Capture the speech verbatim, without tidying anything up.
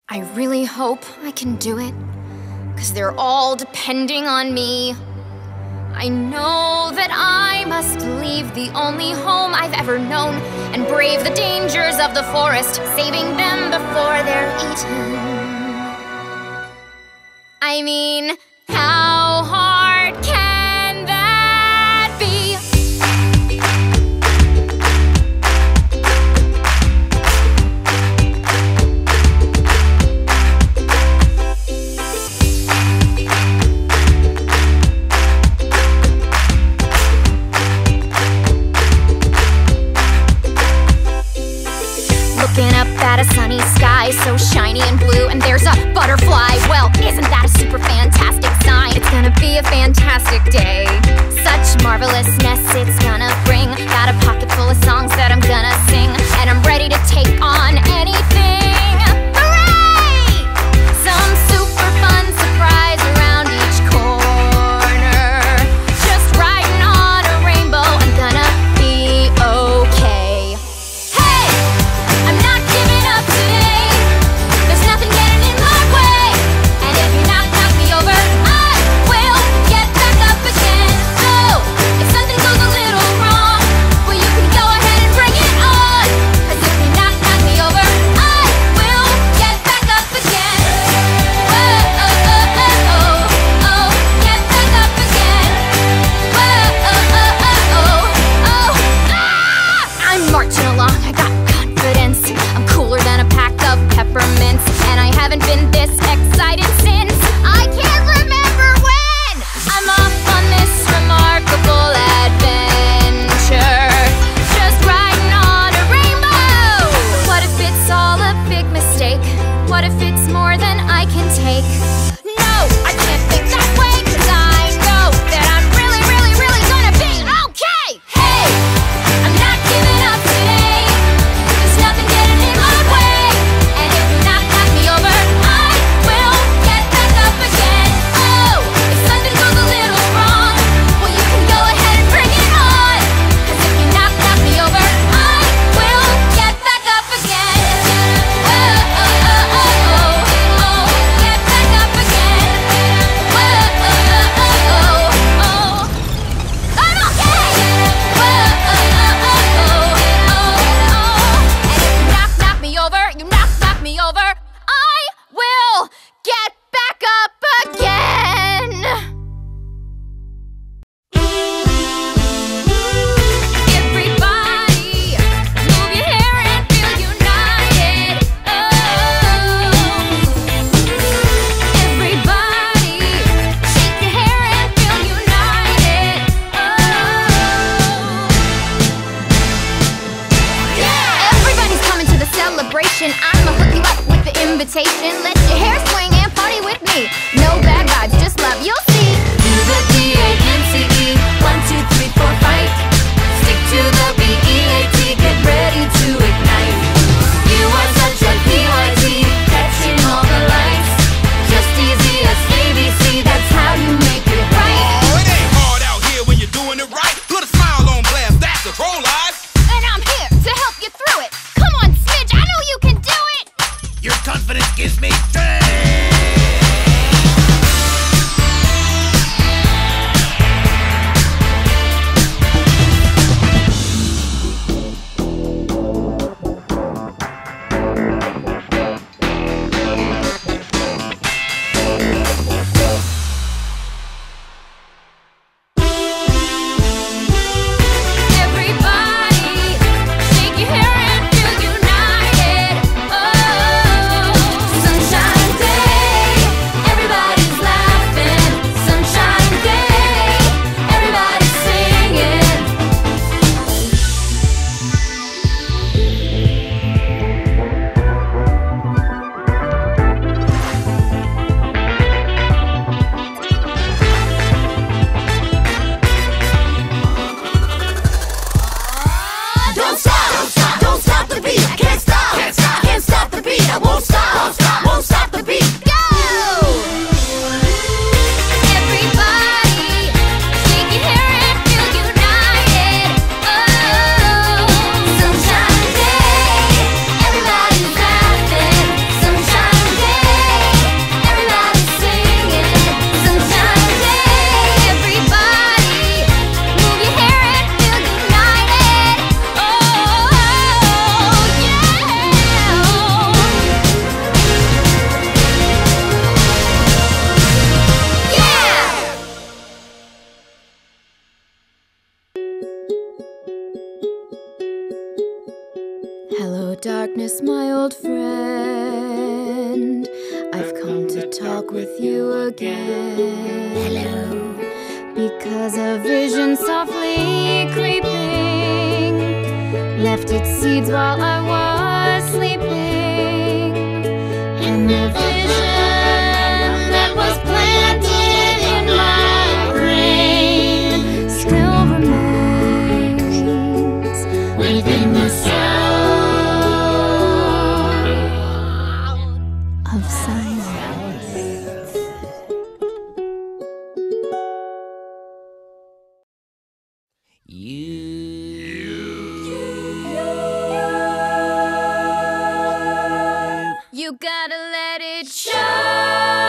I really hope I can do it, 'cause they're all depending on me. I know that I must leave the only home I've ever known and brave the dangers of the forest, saving them before they're eaten. I mean, how hard can that be? Looking up at a sunny sky so shiny and blue, and there's a butterfly. Well, isn't that a super fantastic sign? It's gonna be a fantastic day. Such marvelousness it's gonna bring. Got a pocket full of songs that I'm gonna sing, and I'm ready to take on anything. Hooray! Some super fun surprise around each corner. Just riding on a rainbow, I'm gonna be okay. Hey! I'm not giving up today. There's nothing getting in my way. And if you knock, knock me over, I will get back up again. So, if something goes a little wrong, well, you can go ahead and bring it on. 'Cause if you knock, knock me over, I will get back up again. Whoa, oh, oh, oh, oh, oh, get back up again. Whoa, oh, oh, oh, oh, oh, ah! I'm marching along, I got confidence. I'm cooler than a pack of peppermints, and I haven't been this excited since I can't remember when. I'm off on this remarkable adventure, just riding on a rainbow. What if it's all a big mistake? What if it's more than I can take? No, I can't think that way, 'cause I know that I'm really, really, really gonna be okay. Hey, I'm not giving up today. There's nothing getting in my way. And if you knock, knock me over, I will get back up again. Oh, if something goes a little wrong, well, you can go ahead and bring it on. 'Cause if you knock, knock me over, I will get back up again. Whoa, oh, oh, oh, oh, oh, get back up again. Whoa, oh, oh, oh, oh, oh, I'm okay. Whoa, oh, oh, oh, oh, oh, oh. And if you knock, knock me over, you knock, knock me over, I will get back up again. Everybody, move your hair and feel united. Oh, everybody, shake your hair and feel united. Oh, yeah. Everybody's coming to the celebration. I'ma hook you up with the invitation. Let your hair swing and party with me. No bad vibes, just love. You'll see. Do the D A N C E. One, two, three, four, fight. Stick to the B E A T. Get ready to ignite. You are such a P Y T, catching all the lights. Just easy as A B C. That's how you make it right. Oh, it ain't hard out here when you're doing it right. Put a smile on blast, that's the troll life. And I'm here to help you through it. Come on, Smidge, I know you can do it. Your confidence gives me strength. Everybody, shake your hair and feel united. Oh, sunshine day. Yes, my old friend, I've come to talk with you again. Hello. Because a vision softly creeping left its seeds while I was sleeping, and the vision that was planted in my brain still remains within the sound of silence. You gotta let it show.